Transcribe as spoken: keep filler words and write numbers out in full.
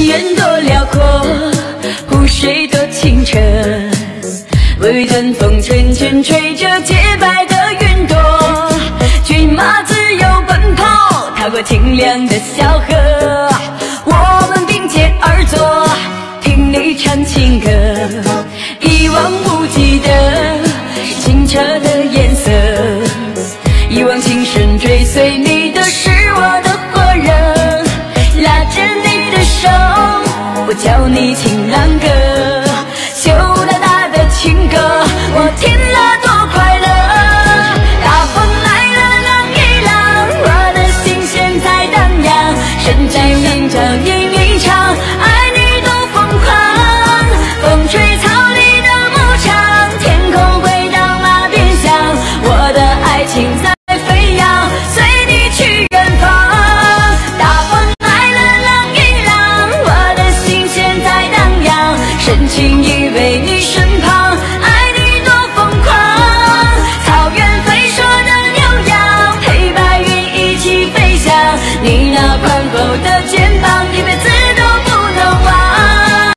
远多辽阔，湖水多清澈，微微阵风阵阵吹着洁白的云朵，骏马自由奔跑，踏过清凉的小河，我们并肩而坐，听你唱情歌，一望无际的清澈的颜色，一往情深，追随你的是我的火热，拉着你的手，我教你情郎歌，羞答答的情歌，我听了多快乐。大风来了，浪一浪，我的心弦在荡漾，神战云霄吟一场，爱你多疯狂。风吹草里的牧场，天空回到那边响，我的爱情在飞扬，随你去远方。大风来了，浪一浪，我的心弦在荡漾，深情依偎你身旁。